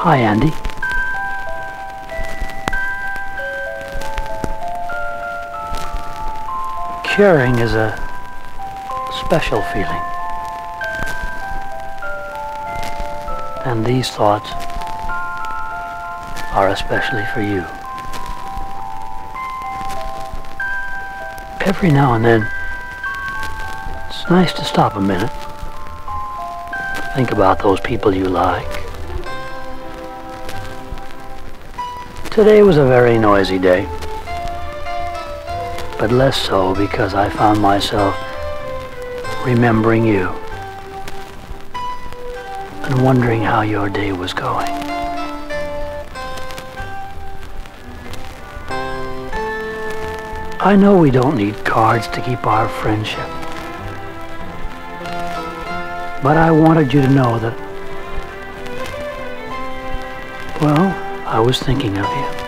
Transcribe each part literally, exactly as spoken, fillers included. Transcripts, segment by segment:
Hi, Andy. Caring is a special feeling. And these thoughts are especially for you. Every now and then, it's nice to stop a minute. Think about those people you like. Today was a very noisy day, but less so because I found myself remembering you and wondering how your day was going. I know we don't need cards to keep our friendship, but I wanted you to know that, well, I was thinking of you.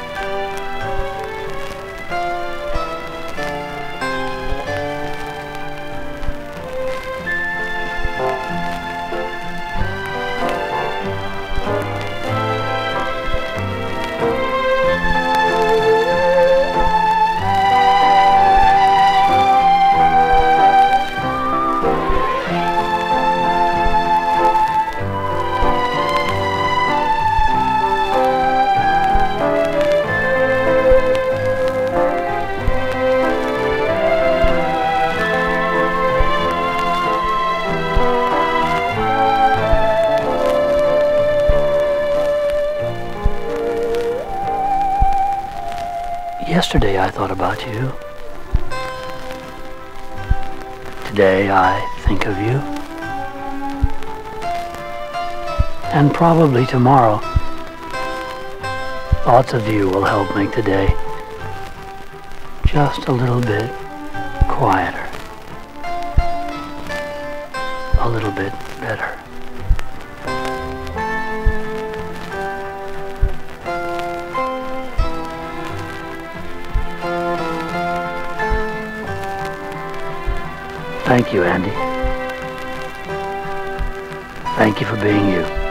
Yesterday I thought about you. Today I think of you. And probably tomorrow, thoughts of you will help make the day just a little bit quieter, a little bit better. Thank you, Andy. Thank you for being you.